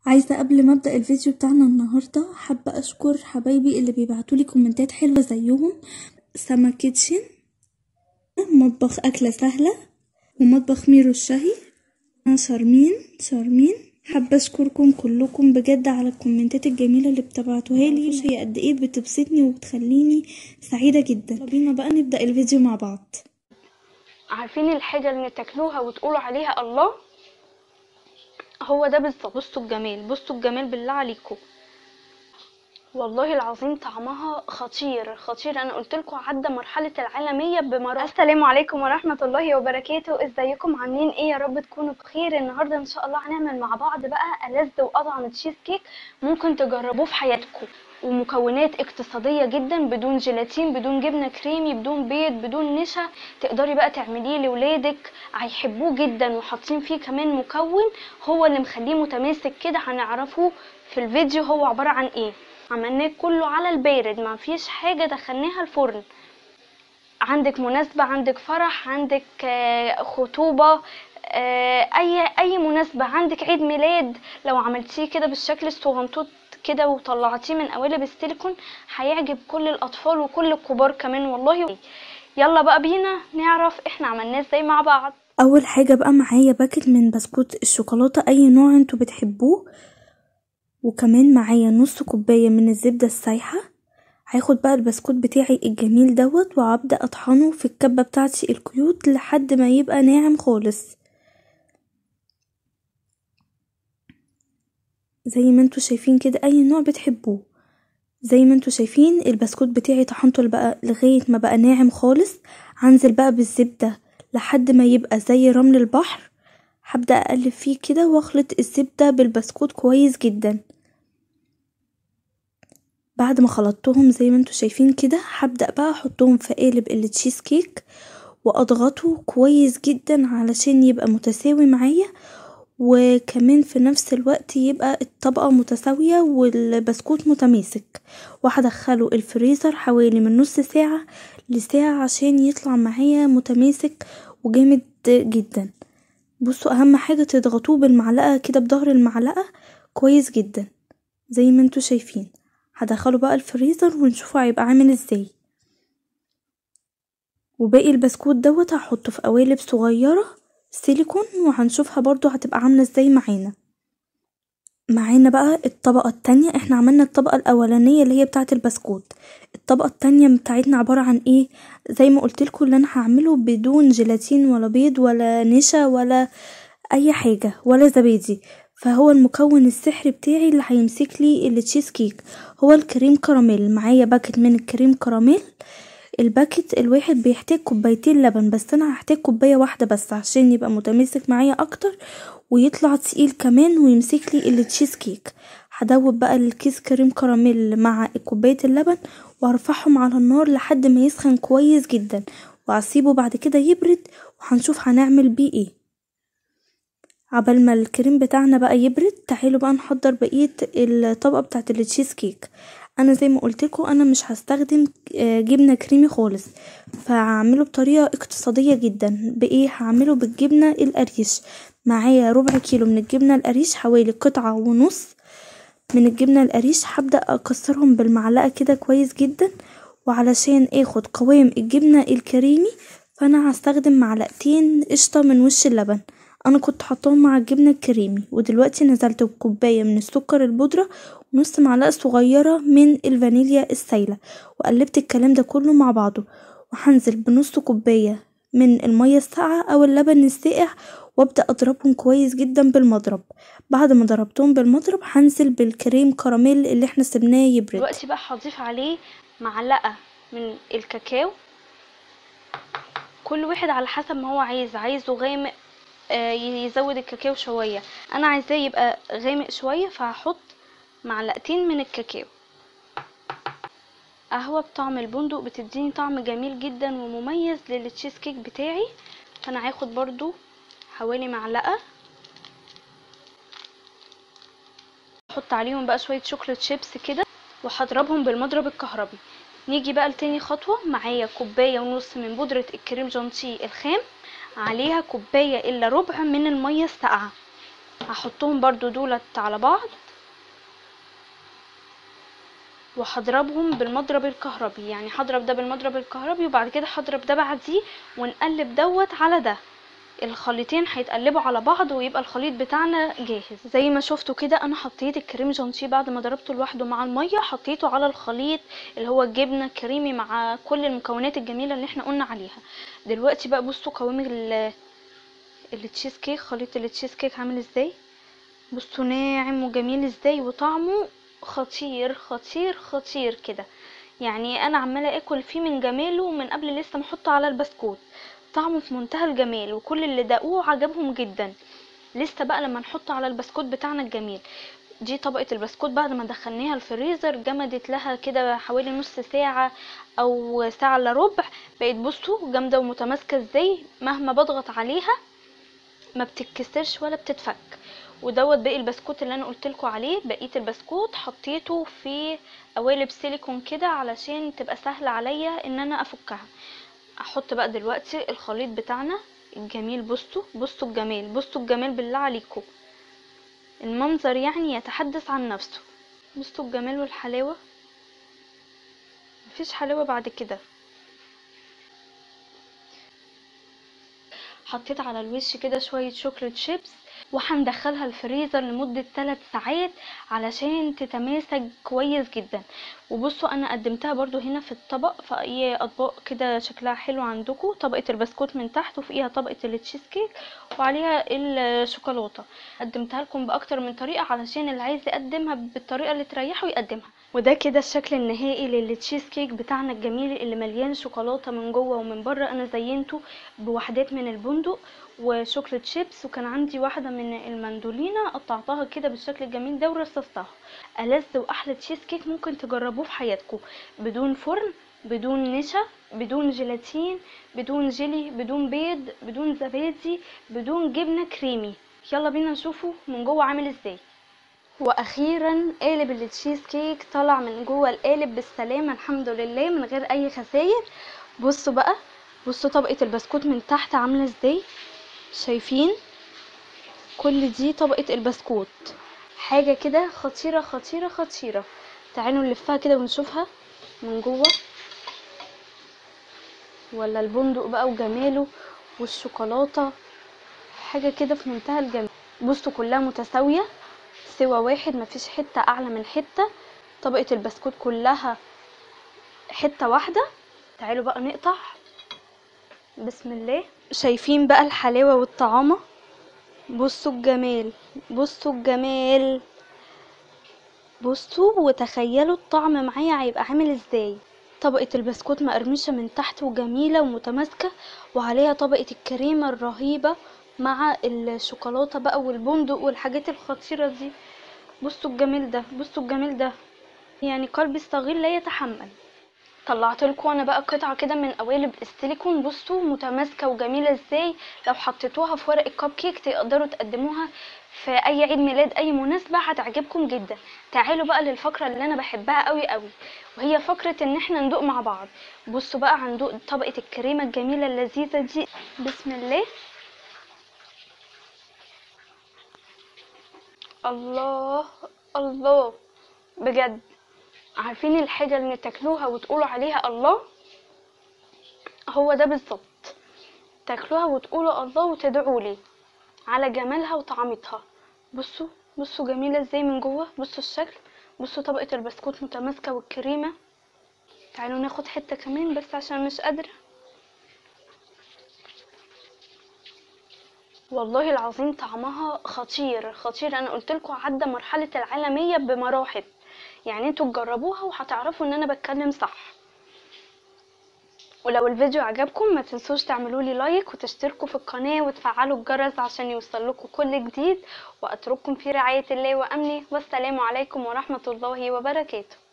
عايزة قبل ما ابدأ الفيديو بتاعنا النهاردة حابة اشكر حبايبي اللي بيبعتولي كومنتات حلوة زيهم سما كيتشن، مطبخ اكلة سهلة، ومطبخ ميرو الشهي، شارمين. حابة اشكركم كلكم بجد على الكومنتات الجميلة اللي بتبعتوها لي، هي قد ايه بتبسطني وبتخليني سعيدة جدا. بينا بقى نبدأ الفيديو مع بعض. عارفين الحاجة اللي تاكلوها وتقولوا عليها الله؟ هو ده بالظبط. بصوا الجمال بالله عليكم، والله العظيم طعمها خطير. انا قلت لكم عدى مرحله العالميه بمراحل. السلام عليكم ورحمه الله وبركاته، ازيكم عاملين ايه؟ يا رب تكونوا بخير. النهارده ان شاء الله هنعمل مع بعض بقى ألذ واطعم تشيز كيك ممكن تجربوه في حياتكم، ومكونات اقتصاديه جدا، بدون جيلاتين، بدون جبنه كريمي، بدون بيض، بدون نشا. تقدري بقى تعمليه لاولادك، هيحبوه جدا. وحاطين فيه كمان مكون هو اللي مخليه متماسك كده، هنعرفه في الفيديو هو عباره عن ايه. عملناه كله على البارد، ما فيش حاجة دخلناها الفرن. عندك مناسبة، عندك فرح، عندك خطوبة، اي مناسبة، عندك عيد ميلاد، لو عملتيه كده بالشكل الصغنطوط كده وطلعتيه من قوالب السيليكون هيعجب كل الاطفال وكل الكبار كمان والله. يلا بقى بينا نعرف احنا عملناه ازاي مع بعض. اول حاجة بقى معايا باكت من بسكوت الشوكولاتة اي نوع انتوا بتحبوه، وكمان معايا نص كوباية من الزبدة السايحة. هاخد بقى البسكوت بتاعي الجميل دوت وهبدأ اطحنه في الكبة بتاعتي الكيوت لحد ما يبقى ناعم خالص زي ما انتوا شايفين كده، اي نوع بتحبوه. زي ما انتوا شايفين البسكوت بتاعي طحنته بقى لغاية ما بقى ناعم خالص. هنزل بقى بالزبدة لحد ما يبقى زي رمل البحر. هبدأ اقلب فيه كده واخلط الزبدة بالبسكوت كويس جدا. بعد ما خلطتهم زي ما انتوا شايفين كده هبدأ بقى احطهم في قالب التشيز كيك واضغطه كويس جدا علشان يبقى متساوي معايا، وكمان في نفس الوقت يبقى الطبقة متساوية والبسكوت متماسك. وهدخله الفريزر حوالي من نص ساعة لساعة عشان يطلع معايا متماسك وجامد جدا. بصوا اهم حاجة تضغطوه بالمعلقة كده بظهر المعلقة كويس جدا زي ما انتوا شايفين. هدخله بقى الفريزر ونشوفه هيبقى عامل ازاي. وباقي البسكوت دوت هحطه في قوالب صغيرة سيليكون وهنشوفها برضو هتبقى عاملة ازاي معانا بقى الطبقة التانية. احنا عملنا الطبقة الاولانية اللي هي بتاعة البسكوت. الطبقة التانية بتاعتنا عبارة عن ايه؟ زي ما قلتلكوا اللي انا هعمله بدون جيلاتين ولا بيض ولا نشا ولا اي حاجة ولا زبادي. فهو المكون السحري بتاعي اللي هيمسك لي التشيز كيك هو الكريم كراميل. معايا باكت من الكريم كراميل. الباكت الواحد بيحتاج كوبايتين لبن، بس انا هحتاج كوباية واحدة بس عشان يبقى متماسك معايا اكتر ويطلع تقيل كمان ويمسك لي التشيز كيك. هدوب بقى الكيس كريم كراميل مع كوباية اللبن وارفعهم على النار لحد ما يسخن كويس جدا، وهسيبه بعد كده يبرد وهنشوف هنعمل بيه ايه. عبال ما الكريم بتاعنا بقى يبرد تعالوا بقى نحضر بقية الطبقة بتاعت التشيز كيك. انا زي ما قلتلكوا انا مش هستخدم جبنة كريمي خالص، فهعمله بطريقة اقتصادية جدا. بايه هعمله؟ بالجبنة القريش. معايا ربع كيلو من الجبنة القريش، حوالي قطعة ونص من الجبنة القريش. هبدأ اكسرهم بالمعلقة كده كويس جدا، وعلشان اخد قوام الجبنة الكريمي فانا هستخدم معلقتين قشطة من وش اللبن. انا كنت حطاهم مع الجبنة الكريمي، ودلوقتي نزلت بكوباية من السكر البودرة ونص معلقة صغيرة من الفانيليا السايلة، وقلبت الكلام ده كله مع بعضه. وهنزل بنص كوباية من المية الساقعة او اللبن الساقع وابدأ اضربهم كويس جدا بالمضرب. بعد ما ضربتهم بالمضرب هنزل بالكريم كراميل اللي احنا سبناه يبرد. دلوقتي بقى هضيف عليه معلقة من الكاكاو، كل واحد على حسب ما هو عايزه غامق يزود الكاكاو شوية. انا عايزاه يبقى غامق شوية فهحط معلقتين من الكاكاو. قهوة بطعم البندق بتديني طعم جميل جدا ومميز للتشيز كيك بتاعي، فانا هاخد برضو حوالي معلقة. احط عليهم بقى شوية شوكولات شيبس كده وهضربهم بالمضرب الكهربي. نيجي بقى لتاني خطوة. معايا كوباية ونص من بودرة الكريم جانتيه الخام، عليها كوباية الا ربع من المية الساقعة. هحطهم برضو دولت على بعض وهضربهم بالمضرب الكهربي، يعني هضرب ده بالمضرب الكهربي وبعد كده هضرب ده بعديه ونقلب دوت على ده. الخليطين هيتقلبوا على بعض ويبقى الخليط بتاعنا جاهز. زي ما شفتوا كده انا حطيت الكريم جانتيه بعد ما ضربته لوحده مع الميه، حطيته على الخليط اللي هو الجبنه الكريمي مع كل المكونات الجميله اللي احنا قلنا عليها. دلوقتي بقى بصوا قوام التشيز كيك، خليط التشيز كيك عامل ازاي، بصوا ناعم وجميل ازاي وطعمه خطير خطير خطير كده. يعني انا عماله اكل فيه من جماله من قبل لسه ما احطه على البسكوت. طعمه في منتهى الجمال وكل اللي دقوه عجبهم جدا. لسه بقى لما نحطه على البسكوت بتاعنا الجميل. دي طبقه البسكوت بعد ما دخلناها الفريزر، جمدت لها كده حوالي نص ساعه او ساعه الا ربع. بقت بصوا جامده ومتماسكه ازاي، مهما بضغط عليها ما بتتكسرش ولا بتتفك. ودوت باقي البسكوت اللي انا قلتلكوا عليه. بقيه البسكوت حطيته في قوالب سيليكون كده علشان تبقى سهله عليا ان انا افكها. احط بقى دلوقتي الخليط بتاعنا الجميل. بصوا الجمال، بصوا الجمال بالله عليكم، المنظر يعني يتحدث عن نفسه. بصوا الجمال والحلاوه، مفيش حلاوه بعد كده. حطيت على الوش كده شويه شوكليت شيبس وهندخلها الفريزر لمدة 3 ساعات علشان تتماسك كويس جدا. وبصوا انا قدمتها برضو هنا في الطبق، في اي اطباق كده شكلها حلو عندكم، طبقة البسكوت من تحت وفوقيها طبقة التشيز كيك وعليها الشوكولاتة. قدمتها لكم باكتر من طريقة علشان اللي عايز يقدمها بالطريقة اللي تريحه يقدمها. وده كده الشكل النهائي للتشيز كيك بتاعنا الجميل اللي مليان شوكولاته من جوه ومن بره. انا زينته بوحدات من البندق وشوكليت شيبس، وكان عندي واحده من المندولينا قطعتها كده بالشكل الجميل ده ورصصتها. ألذ واحلى تشيز كيك ممكن تجربوه في حياتكم، بدون فرن، بدون نشا، بدون جيلاتين، بدون جيلي، بدون بيض، بدون زبادي، بدون جبنه كريمي. يلا بينا نشوفه من جوه عامل ازاي. واخيرا قالب التشيز كيك طلع من جوه القالب بالسلامه الحمد لله من غير اي خسائر. بصوا بقى، بصوا طبقه البسكوت من تحت عامله ازاي، شايفين؟ كل دي طبقه البسكوت، حاجه كده خطيره خطيره خطيره. تعالوا نلفها كده ونشوفها من جوه. ولا البندق بقى وجماله والشوكولاته، حاجه كده في منتهى الجمال. بصوا كلها متساويه سوا واحد، مفيش حته اعلى من حته. طبقه البسكوت كلها حته واحده. تعالوا بقى نقطع، بسم الله. شايفين بقى الحلاوه والطعامه، بصوا الجمال، بصوا الجمال، بصوا وتخيلوا الطعم معايا هيبقى عامل ازاي. طبقه البسكوت مقرمشه من تحت وجميله ومتماسكه، وعليها طبقه الكريمه الرهيبه مع الشوكولاته بقى والبندق والحاجات الخطيره دي. بصوا الجمال ده، بصوا الجمال ده، يعني قلبي الصغير لا يتحمل. طلعت لكم انا بقى قطعه كده من قوالب السيليكون، بصوا متماسكه وجميله ازاي. لو حطيتوها في ورق الكب كيك تقدروا تقدموها في اي عيد ميلاد، اي مناسبه، هتعجبكم جدا. تعالوا بقى للفقره اللي انا بحبها قوي قوي، وهي فقره ان احنا ندوق مع بعض. بصوا بقى هندوق طبقه الكريمه الجميله اللذيذه دي، بسم الله. الله، الله، بجد. عارفين الحاجه اللي تاكلوها وتقولوا عليها الله؟ هو ده بالظبط، تاكلوها وتقولوا الله وتدعوا لي على جمالها وطعمتها. بصوا، بصوا جميله ازاي من جوه، بصوا الشكل، بصوا طبقه البسكوت متماسكه والكريمه. تعالوا ناخد حته كمان بس عشان مش قادره. والله العظيم طعمها خطير خطير. انا قلت لكم عدى مرحله العالميه بمراحل، يعني انتوا تجربوها وهتعرفوا ان انا بتكلم صح. ولو الفيديو عجبكم ما تنسوش تعملوا لي لايك وتشتركوا في القناة وتفعلوا الجرس عشان يوصلكوا كل جديد. واترككم في رعاية الله وامنه، والسلام عليكم ورحمة الله وبركاته.